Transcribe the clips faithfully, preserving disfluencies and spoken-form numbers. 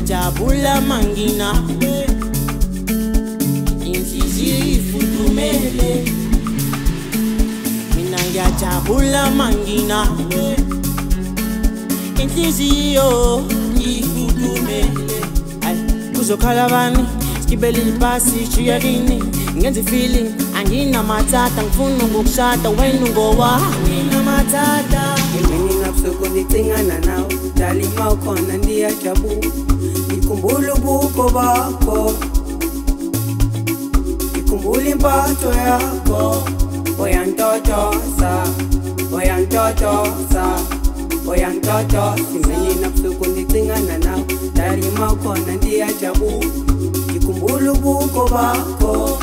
ngiyajabula mangina inhliziyo ifudumele mina ngiyajabula mangina inhliziyo ifudumele ay kuzokhala bani skibele ibhasi shiya kini ngenze feeling angina matata ngifuna ukukushada wena ngowami namatata Imini nabusuku ndicingana nawe dali mawukhona ndiyajabula ngikhumbula ubuko bakho ngikhumbula impatho yakho oyantotoza oyantotoza oyantotoza Imini nabusuku ndicingana nawe dali mawukhona ndiyajabula ngikhumbula ubuko bakho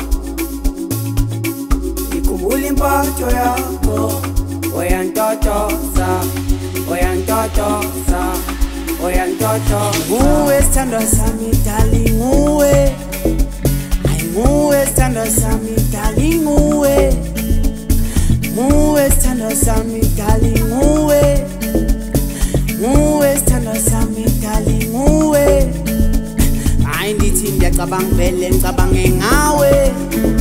ngikhumbula impatho yakho oyantotoza oyantotoza oyantotoza nguwe sithandwa sami dali nguwe ay nguwe sithandwa sami dali nguwe nguwe sithandwa sami dali nguwe nguwe sithandwa sami dali nguwe ay ndithi ngiyacabanga vele ngicabange ngawe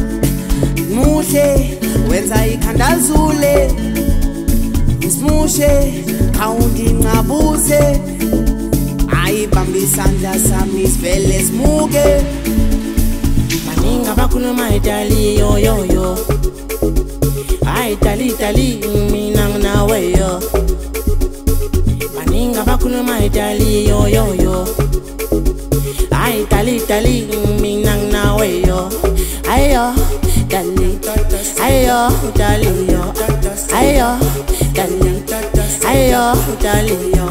muhle wenza ikhanda zule Smushe, kaundi ngabuse ayibamba isandla sami sivele simuke baningi abakhuluma idali yo yo yo ay dali dali mina nginawe yo baningi abakhuluma idali yo yo yo ay dali dali mina nginawe yo ayo dali ayo dali yo ayo dali ayo dali yo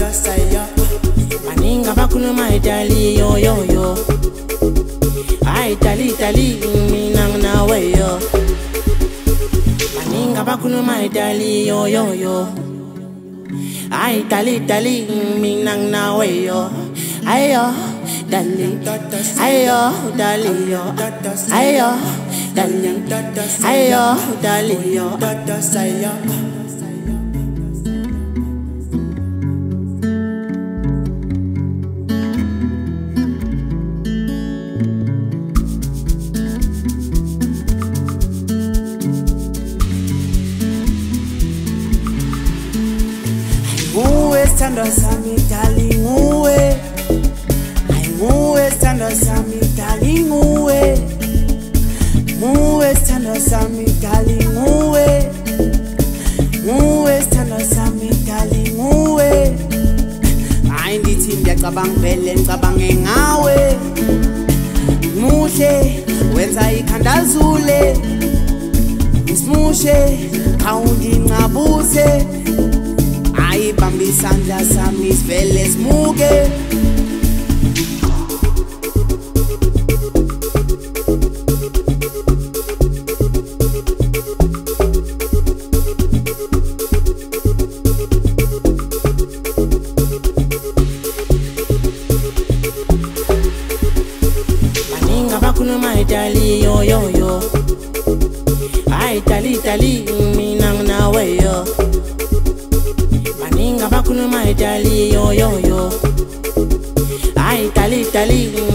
baninga bakhuluma idali yo yo yo ay dali dali mina nginawe yo baninga bakhuluma idali yo yo yo ay dali dali mina nginawe yo ayo dali ayo dali yo ayo dali ayo dali yo Nguwe sithandwa sami dali nguwe ay nguwe sithandwa sami dali nguwe nguwe sithandwa sami dali nguwe nguwe sithandwa sami dali nguwe ay ndithi ngiyacabanga vele ngicabange ngawe muhle wenza ikhanda zule Smushe kaundi ngabuse ayibamba isandla sami sivele simuke baningi abakhuluma idali yo yo yo ay dali dali mina nginawe yo baningi abakhuluma idali yo yo yo ay dali dali